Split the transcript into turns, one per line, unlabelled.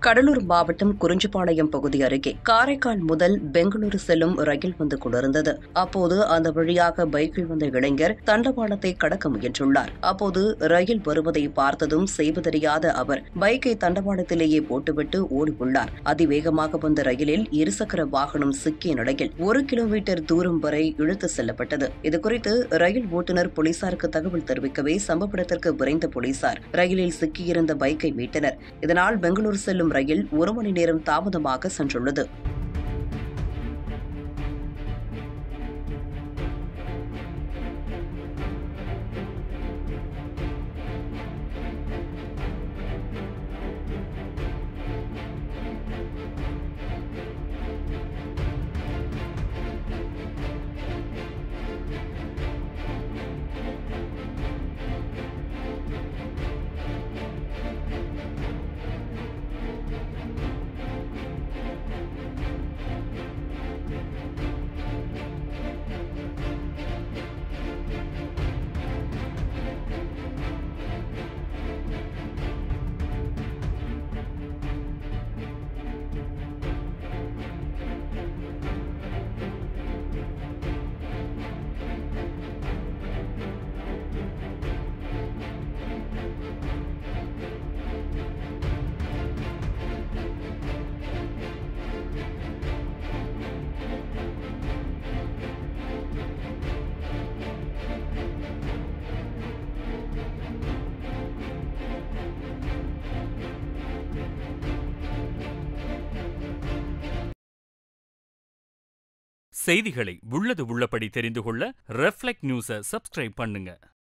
கடலூர் மாவட்டம் குறிஞ்சிப்பாளையம் பகுதி அருகே காரைக்கால் முதல் பெங்களூரு செல்லும் ரயில் வந்து கொண்டிருந்தது. அப்போது அந்த வழியாக பைக்கில் வந்த இளைஞர் தண்டவாளத்தை கடக்க முயன்றுள்ளார். அப்போது ரயில் வருவதை பார்த்ததும் செய்வதறியாத அவர் பைக்கை தண்டவாளத்திலேயே போட்டுவிட்டு ஓடியுள்ளார். அதிவேகமாக வந்த ரயிலில் இருசக்கர வாகனம் சிக்கிய நிலையில் 1 கிலோமீட்டர் தூரம் வரை இழுத்து செல்லப்பட்டது. இதுகுறித்து ரயில் ஓட்டுநர் போலீசாருக்கு தகவல் தெரிவிக்கவே சம்பவ இடத்திற்கு விரைந்த போலீசார் ரயிலில் சிக்கியிருந்த பைக்கை மீட்டனர். இதனால் பெங்களூரு செல்லும் ரயில் 1 மணி நேரம் தாமதமாக சென்றுள்ளது.
செய்திகளை உள்ளது உள்ளபடி தெரிந்து கொள்ள ரெஃப்ளெக்ட் நியூஸை சப்ஸ்கிரைப் பண்ணுங்க.